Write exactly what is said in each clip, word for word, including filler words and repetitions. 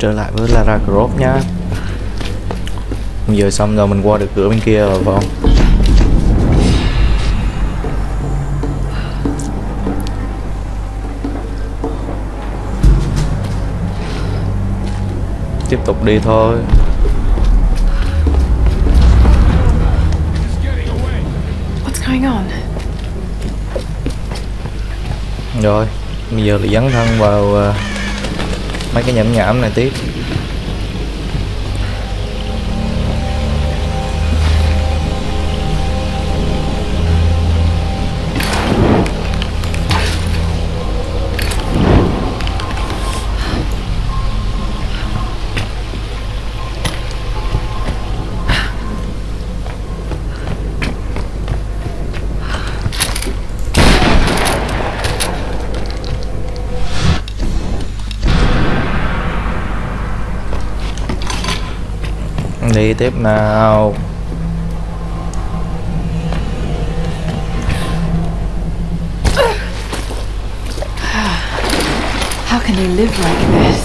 trở lại với Lara Croft nhá. Giờ xong rồi mình qua được cửa bên kia rồi phải không? Tiếp tục đi thôi. What's going on? Rồi, bây giờ là dấn thân vào uh, mấy cái nhảm nhảm này tiếp. Đi tiếp nào. How can they live like this?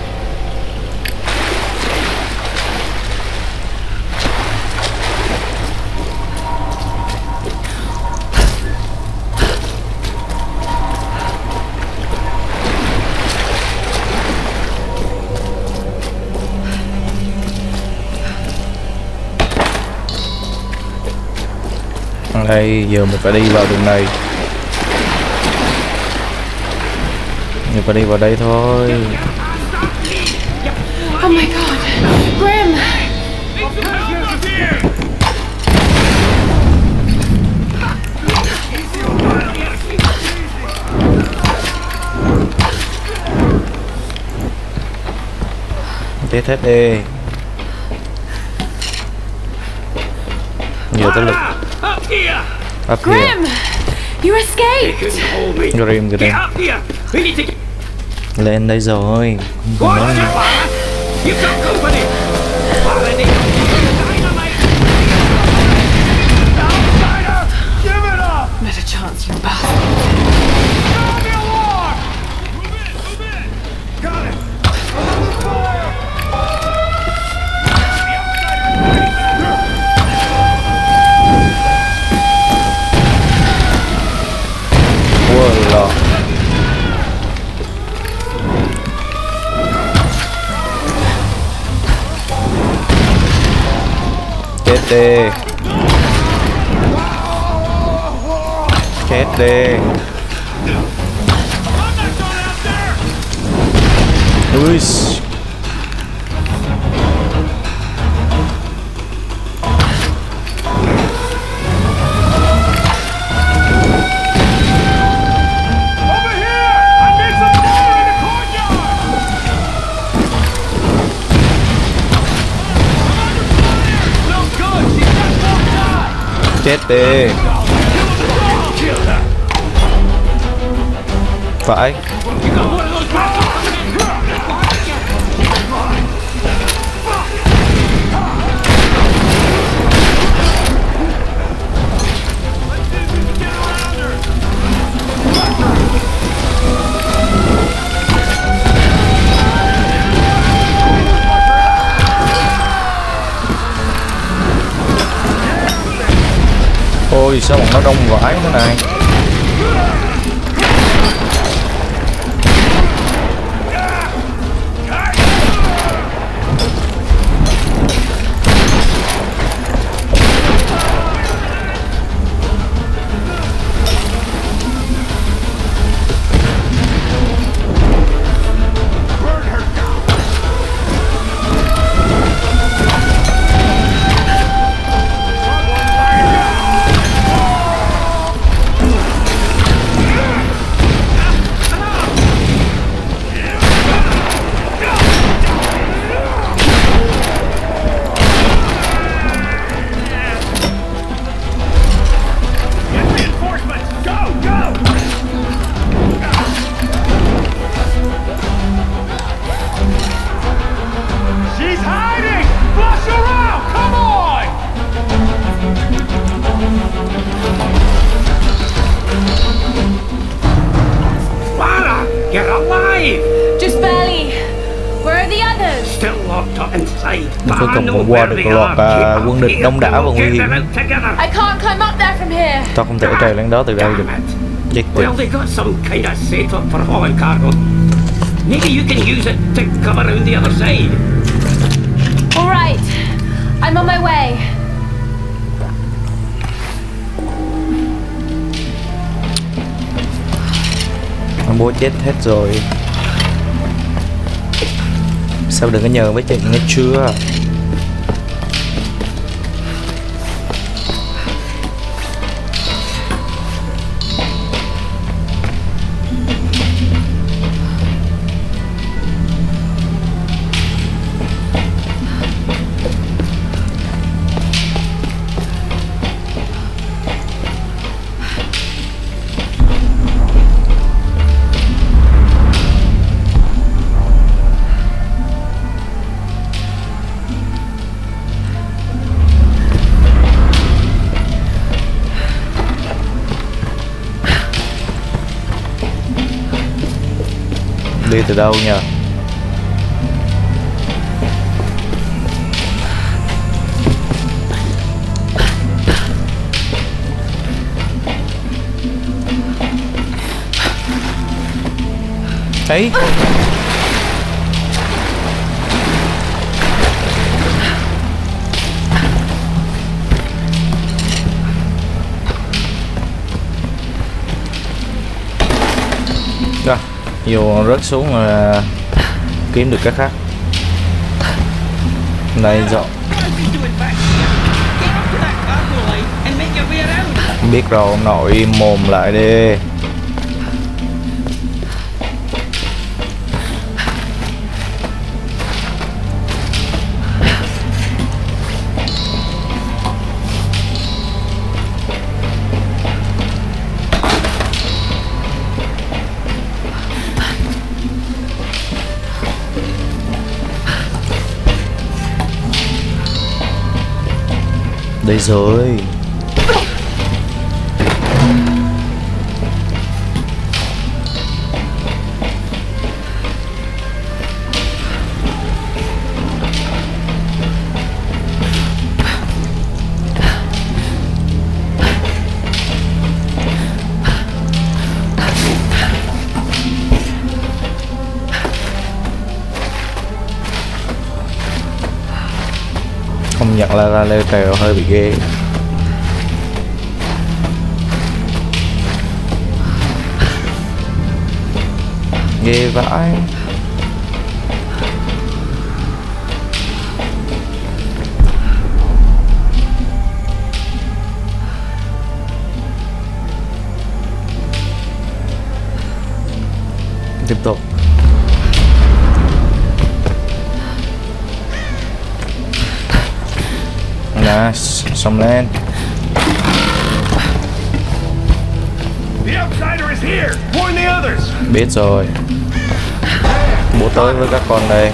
Đây, giờ mình phải đi vào đường này. Mình phải đi vào đây thôi. Oh my god! Grim! Chết hết đi. Giờ tới lực. Up Grim! here. You escaped! Grim, Grim. Lên đây rồi. Không cần nói. Not a chance, you bastard! Wow. Chết đi. Chết đi. Ui. Chết đi. Phải. Ôi sao bọn nó đông vãi thế này. cuối cùng cũng qua được loạt à, quân địch đông đảo và nguy hiểm. I can't climb up there from here. Tao không thể trèo lên đó từ đây được. Chết tiệt. Well, they got some kind of setup for hauling cargo. Maybe you can use it to come around the other side. All right, I'm on my way. Bố chết hết rồi. Sao đừng có nhờ với chị nghe chưa? Đi từ đâu nhờ? Ấy. Rồi, vô rớt xuống là kiếm được cái khác. Đây dọn. Biết rồi ông nội, im mồm lại đi. Đây rồi. Không nhận là ra leo trèo hơi bị ghê. Ghê vãi. Tiếp tục. Nice, xông lên. Biết rồi. Bố tới với các con đây.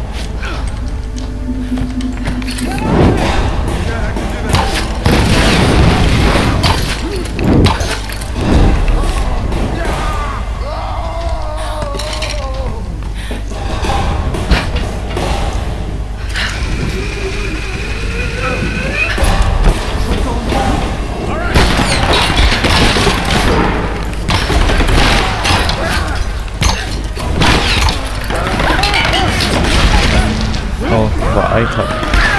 Vãi thật.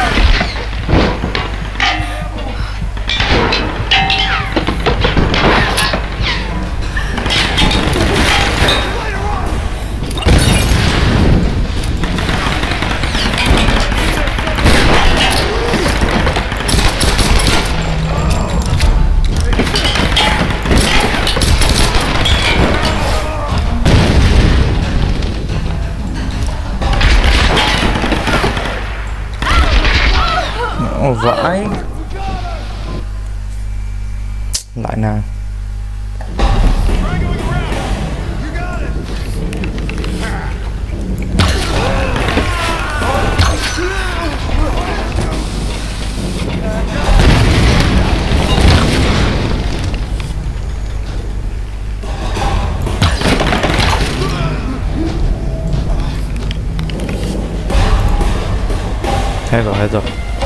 Ồ vãi. Lại nào. Hết rồi, hết rồi.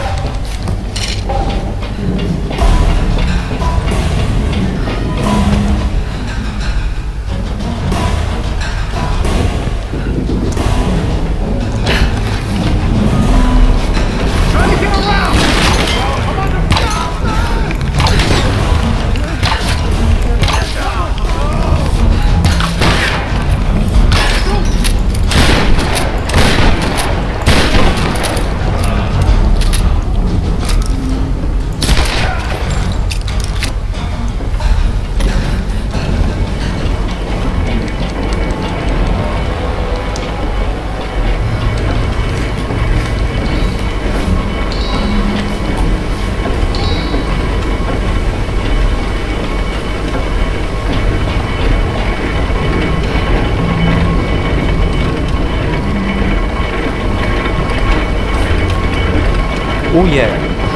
Oh yeah.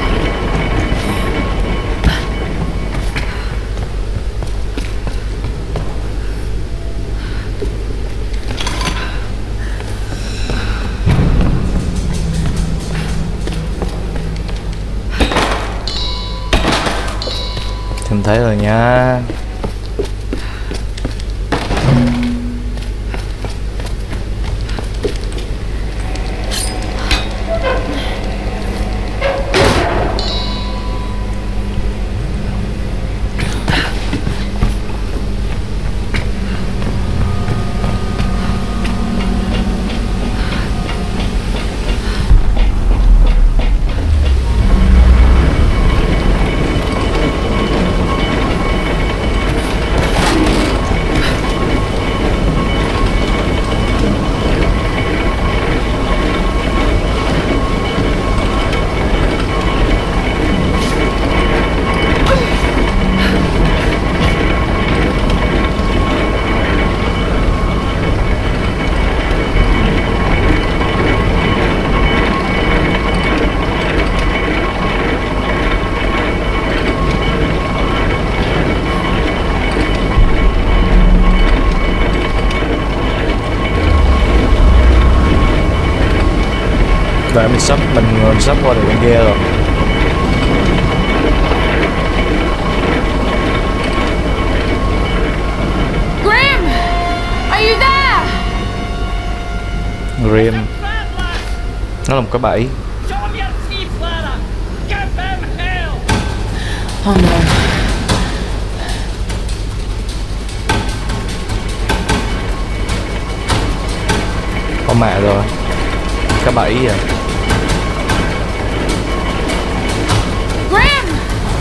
Tìm thấy rồi nha. Và mình sắp mình sắp qua được bên kia rồi. Grim! Are you there? Grim. Nó là một cái bẫy. Oh no. Có mẹ rồi. Cái bẫy à. Grim!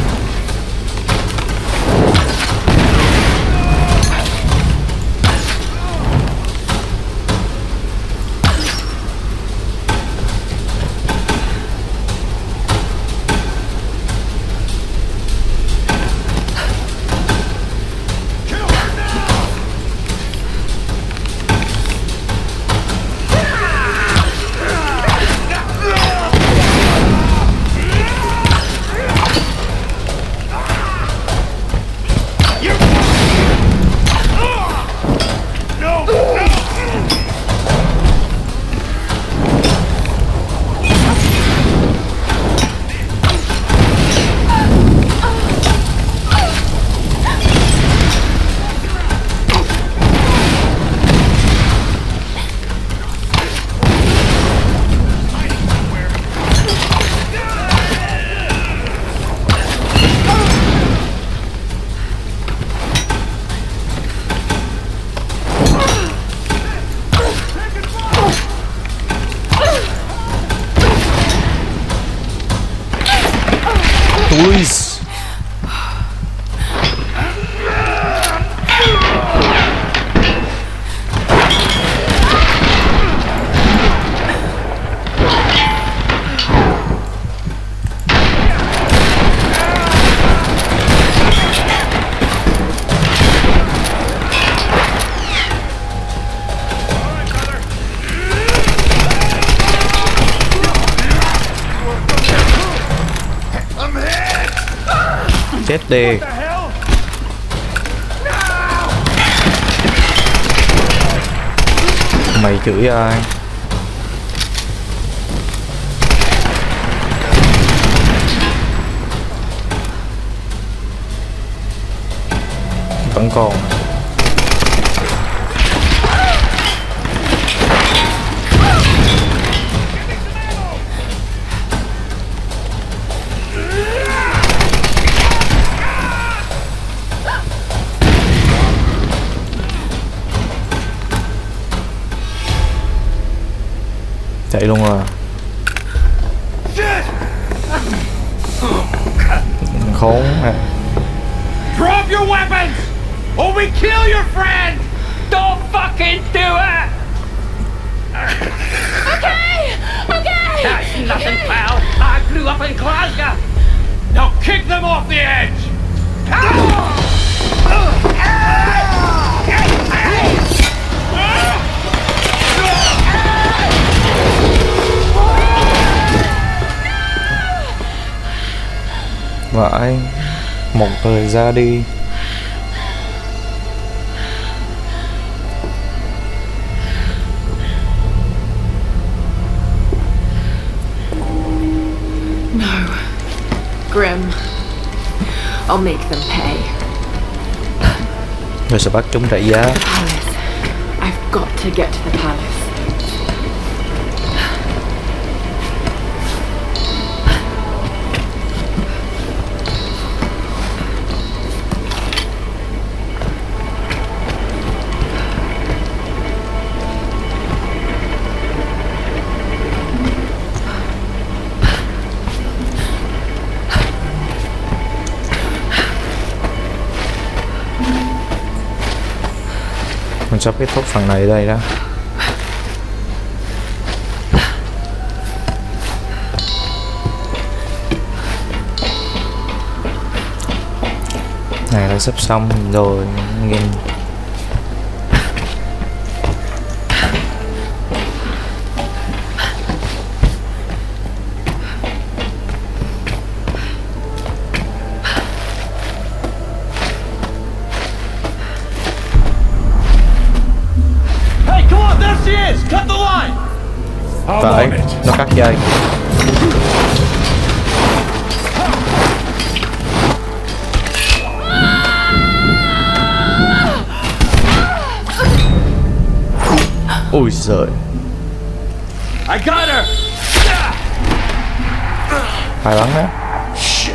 Please. Chết đi. Mày chửi ai? vẫn còn. Chạy luôn rồi. Khốn à. Drop your weapons, or we kill your friend. Don't fucking do it. Okay! Okay! That's nothing, pal. I grew up in Glasgow. Now kick them off the edge. Vãi, một người ra đi. No. Grim. I'll make them pay. Rồi sẽ bắt chúng trả giá. The palace. I've got to get to the palace. Mình sắp kết thúc phần này đây đó. Này là sắp xong rồi nhìn. Phải, nó cắt dây. Ôi giời. I got her. Phải bắn đó. Shit.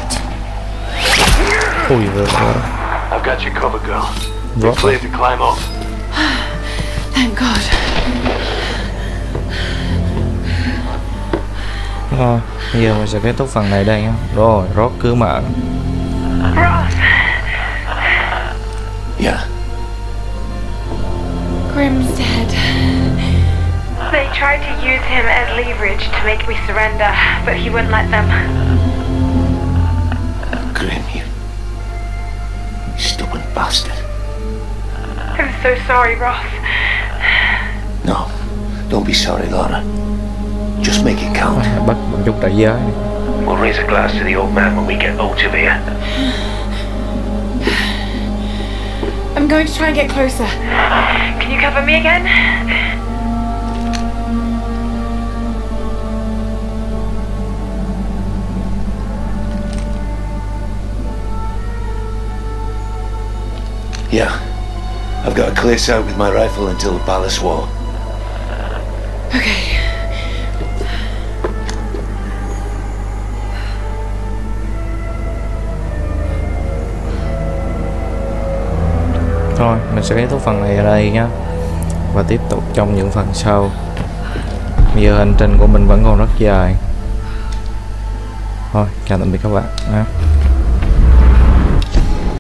Ôi giời ơi. I've got you covered, girl. Drop. You're clear to climb up. Thank God. Rồi, bây giờ mình sẽ kết thúc phần này đây nhé. Rồi, rót cứ mở. Ross! Yeah. Grim's dead. They tried to use him as leverage to make me surrender, but he wouldn't let them. Grim, you... you stubborn bastard. I'm so sorry, Ross. No, don't be sorry, Laura. Just make it count. Bắt một chút trả giá. We'll raise a glass to the old man when we get out of here. I'm going to try and get closer. Can you cover me again? Yeah. I've got to clear out with my rifle until the palace wall. Okay. Thôi, mình sẽ kết thúc phần này ở đây nhé. Và tiếp tục trong những phần sau. Bây giờ hành trình của mình vẫn còn rất dài. Thôi, chào tạm biệt các bạn.